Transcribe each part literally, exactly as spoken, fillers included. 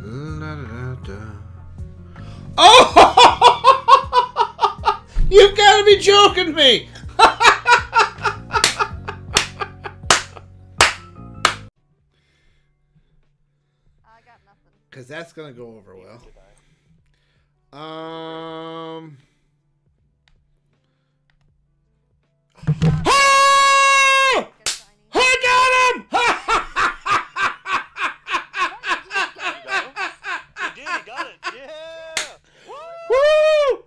La, da, da. Oh! You've got to be joking me! Because that's going to go over well. Um... Oh! I got him! You did, you got it. Yeah! Woo!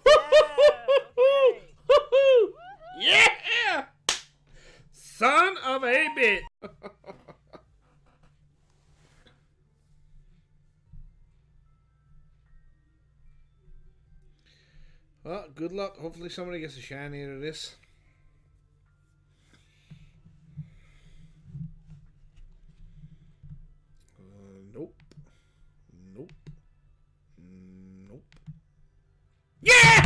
Yeah! Yeah! Son of a bitch! Well, good luck. Hopefully somebody gets a shiny out of this. Uh, nope. Nope. Nope. Yeah!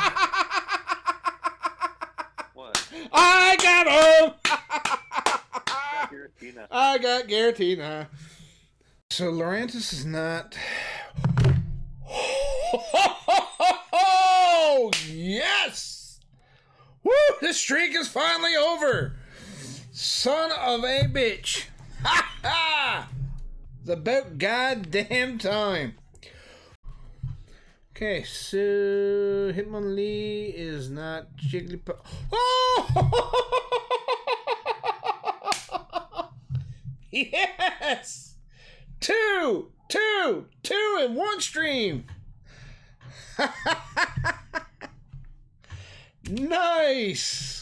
What? I got him! Giratina. I got Giratina. So Lurantis is not... Oh, yes! Woo! This streak is finally over. Son of a bitch. Ha ha! It's about goddamn time. Okay, so Hitmonlee is not Jigglypuff. Oh! Yes! Two! Two! Two in one stream! Nice!